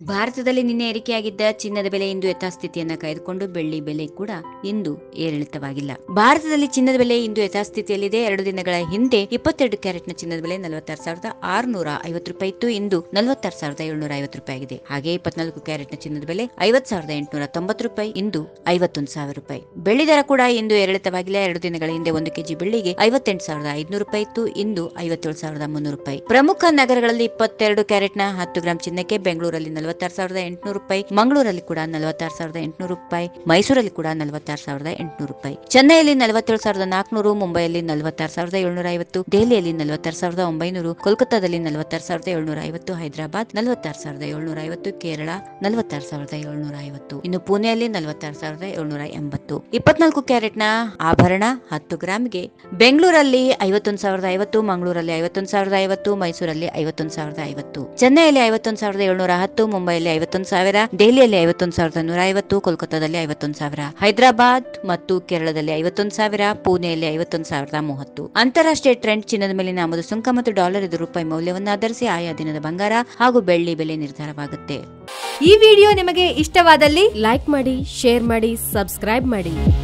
ಭಾರತದಲ್ಲಿ ನಿನ್ನೆ ಏರಿಕೆಯಾಗಿದ್ದ ಚಿನ್ನದ ಬೆಲೆ ಇಂದು ಯಥಾಸ್ಥಿತಿಯನ್ನ ಕಾಯ್ದುಕೊಂಡು ಬೆಳ್ಳಿ ಬೆಲೆ ಕೂಡ ಇಂದು ಏರಿಳಿತವಾಗಿಲ್ಲ. ಭಾರತದಲ್ಲಿ ಚಿನ್ನದ ಬೆಲೆ ಇಂದು ಯಥಾಸ್ಥಿತಿಯಲ್ಲಿದೆ. 2 ದಿನಗಳ ಹಿಂದೆ 22 ಕ್ಯಾರೆಟ್ನ ಚಿನ್ನದ ಬೆಲೆ 46,650 ರೂಪಾಯಿ ಇತ್ತು. ಇಂದು 46,750 ರೂಪಾಯಿ ಆಗಿದೆ. ಹಾಗೆ 24 ಕ್ಯಾರೆಟ್ನ ಚಿನ್ನದ ಬೆಲೆ 50,890 ರೂಪಾಯಿ, ಇಂದು 51,000 ರೂಪಾಯಿ. ಬೆಳ್ಳಿ ದರ ಕೂಡ ಇಂದು ಏರಿಳಿತವಾಗಿಲ್ಲ. 2 ದಿನಗಳ ಹಿಂದೆ 1 ಕೆಜಿ ಬೆಳ್ಳಿಗೆ 58,500 ರೂಪಾಯಿ ಇತ್ತು. ಇಂದು 57,300 ರೂಪಾಯಿ. ಪ್ರಮುಖ ನಗರಗಳಲ್ಲಿ 22 ಕ್ಯಾರೆಟ್ನ 10 ಗ್ರಾಂ ಚಿನ್ನಕ್ಕೆ ಬೆಂಗಳೂರಲ್ಲಿ 46,800 ರೂಪಾಯಿ, ಮಂಗಳೂರಲ್ಲಿ ಕೂಡ 46,800 ರೂಪಾಯಿ, ಮೈಸೂರಲ್ಲಿ ಕೂಡ 46,800 ರೂಪಾಯಿ, ಚೆನ್ನೈಯಲ್ಲಿ 47,400, ಮುಂಬೈಯಲ್ಲಿ 46,750, ದೆಹಲಿಯಲ್ಲಿ 46,900, ಕೋಲ್ಕತ್ತಾದಲ್ಲಿ 46,750, ಹೈದರಾಬಾದ್ 46,750, ಕೇರಳ 46,750, ಇನ್ನು ಪುಣೆಯಲ್ಲಿ 46,780. 24 ಕ್ಯಾರೆಟ್ನ ಆಭರಣ 10 ಗ್ರಾಂಗೆ ಬೆಂಗಳೂರಲ್ಲಿ 51,050, ಮಂಗಳೂರಲ್ಲಿ 51,050, ಮೈಸೂರಲ್ಲಿ 51,050, ಚೆನ್ನೈಯಲ್ಲಿ 51,710, ಮುಂಬೈಯಲ್ಲಿ 51,000, ದೆಹಲಿಯಲ್ಲಿ 51,150, ಕೋಲ್ಕತ್ತಾದಲ್ಲಿ 51,000, ಹೈದರಾಬಾದ್ ಮತ್ತು ಕೇರಳದಲ್ಲಿ 51,000, ಪುಣೆಯಲ್ಲಿ 51,030. ಅಂತಾರಾಷ್ಟ್ರೀಯ ಟ್ರೆಂಡ್ ಚಿನ್ನದ ಮೇಲಿನ ಆಮದು ಸುಂಕ ಮತ್ತು ಡಾಲರ್ ಎದುರು ರೂಪಾಯಿ ಮೌಲ್ಯವನ್ನು ಆಧರಿಸಿ ಆಯಾ ದಿನದ ಬಂಗಾರ ಹಾಗೂ ಬೆಳ್ಳಿ ಬೆಲೆ ನಿರ್ಧಾರವಾಗುತ್ತೆ. ಈ ವಿಡಿಯೋ ನಿಮಗೆ ಇಷ್ಟವಾದಲ್ಲಿ ಲೈಕ್ ಮಾಡಿ, ಶೇರ್ ಮಾಡಿ, ಸಬ್ಸ್ಕ್ರೈಬ್ ಮಾಡಿ.